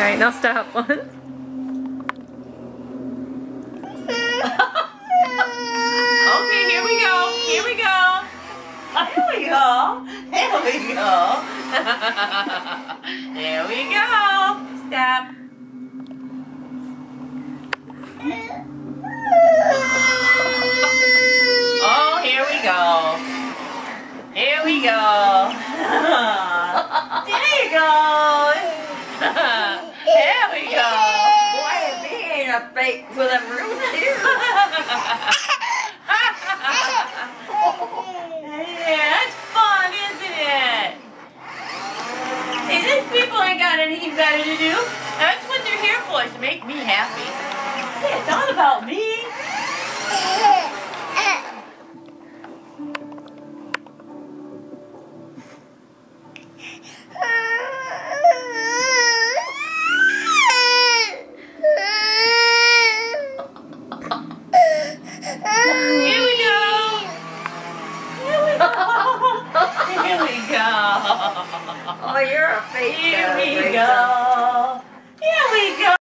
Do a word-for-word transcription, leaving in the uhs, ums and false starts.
Alright, now stop one. Okay, here we go. Here we go. Here we go. There we go. There we go. Stop. Oh, here we go. Here we go. There you go. There we go. Boy, if he ain't a fake for them roots here. Yeah, that's fun, isn't it? Hey, these people ain't got anything better to do. That's what they're here for, is to make me happy. Yeah, it's all about me. Here we go. Oh, you're a fake. Here we go.